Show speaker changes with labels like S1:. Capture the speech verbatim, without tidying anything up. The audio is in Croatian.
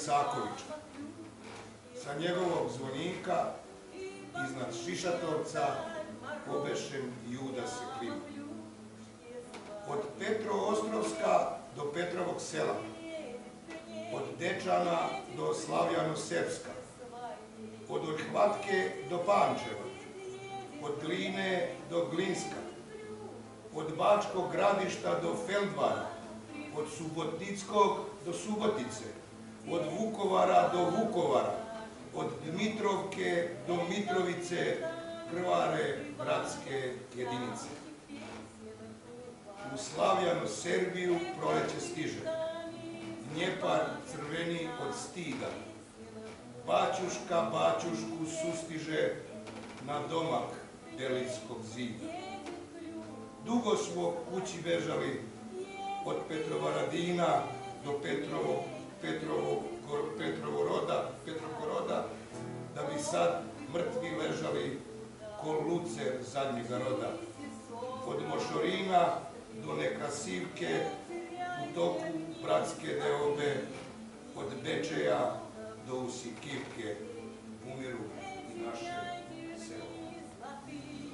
S1: Isakovića. Sa njegovog zvonika iznad Šišatovca obešen Juda se klima. Od Petroostrovska do Petrovog sela, od Dečana do Slavjano-Sevska, od Oljhvatke do Pančeva, od Gline do Glinska, od Bačkog Gradišta do Feldvara, od Subotickog do Subotice, od Vukovara do Vukovara, od Dmitrovke do Mitrovice, krvare bratske jedinice. U Slavjanu Serbiju proleće stiže, Dnjepar crveni od stida, Baćuška Baćušku sustiže na domak Delitskog zida. Dugo smo kući bežali od Petrovaradina do Petrovog, Petrovog, Petrovoroda, Petrovoroda, da bi sad mrtvi ležali ko lucer zadnjega roda. Od Mošorina do Nekrasivke, u toku bratske deobe, od Bečeja do Usikivke, umiru i naše selo.